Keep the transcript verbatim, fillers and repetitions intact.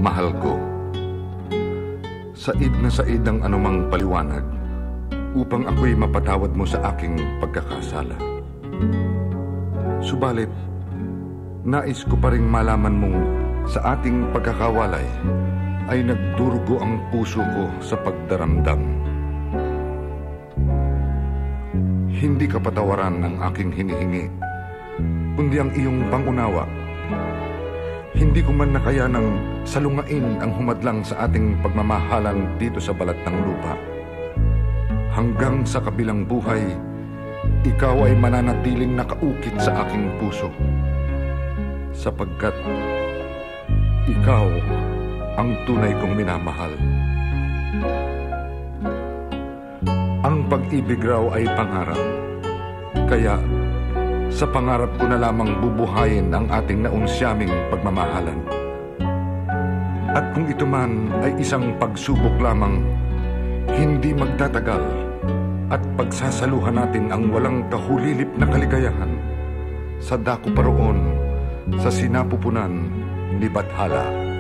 Mahal ko, said na said ang anumang paliwanag upang ako'y mapatawad mo sa aking pagkakasala. Subalit, nais ko pa ring malaman mong sa ating pagkakawalay ay nagdurugo ang puso ko sa pagdaramdam. Hindi ka patawaran ng aking hinihingi, kundi ang iyong pangunawa. Hindi ko man nakayanang salungain ang humadlang sa ating pagmamahalan dito sa balat ng lupa. Hanggang sa kabilang buhay, ikaw ay mananatiling nakaukit sa aking puso. Sapagkat ikaw ang tunay kong minamahal. Ang pag-ibig raw ay pangarap. Kaya sa pangarap ko na lamang bubuhayin ang ating naunsyaming pagmamahalan. At kung ito man ay isang pagsubok lamang, hindi magtatagal at pagsasaluhan natin ang walang kahulilip na kaligayahan sa dako pa roon sa sinapupunan ni Bathala.